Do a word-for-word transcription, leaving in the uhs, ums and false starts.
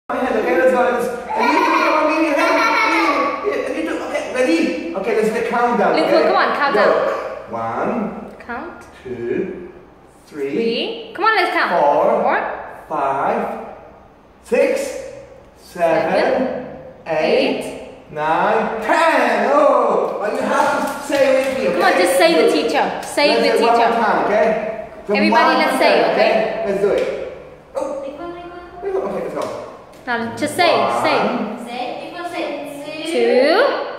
Okay, let's go. Let's, and you come on, lean your hand. Lean, lean, lean. Okay, ready? Okay, let's do a countdown. Little, okay? come on, count go. down. One. Count. Two. Three. Three. Come on, let's count. Four. Four. Five. Six. Seven. Seven Eight. Eight nine. Ten. Oh, but you have to say with me. Okay? Come on, just say the teacher. Say let's the do it teacher. One more time, okay? From Everybody, let's say, ten, okay? Let's do it. Oh. Okay, let's go. Now just say, One. say. Say, people say, Two.